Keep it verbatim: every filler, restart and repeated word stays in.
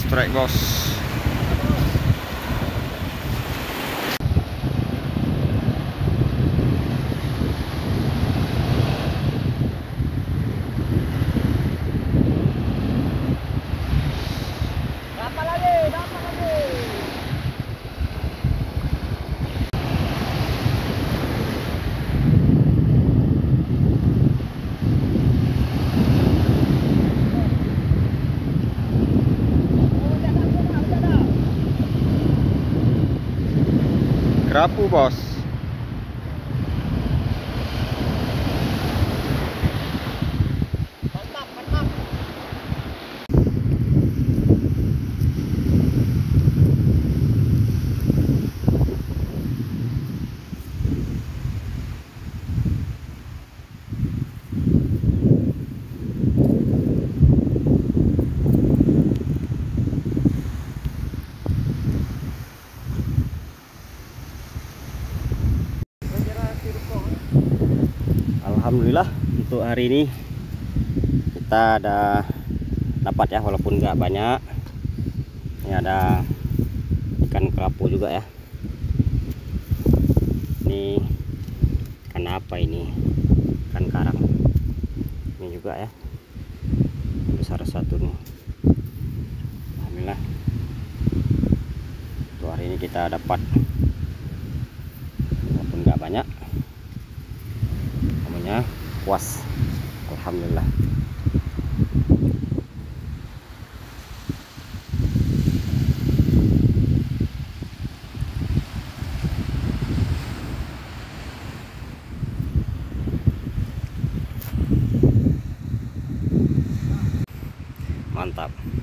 strike bos. Dapat lagi, dapat lagi. Kerapu bos. Mantap, mantap. Alhamdulillah untuk hari ini kita ada dapat ya, walaupun nggak banyak. Ini ada ikan kerapu juga ya. Ini ikan apa ini? Ikan karang. Ini juga ya. Besar satu nih. Alhamdulillah. Untuk hari ini kita dapat walaupun nggak banyak. Namanya puas. Alhamdulillah. Mantap.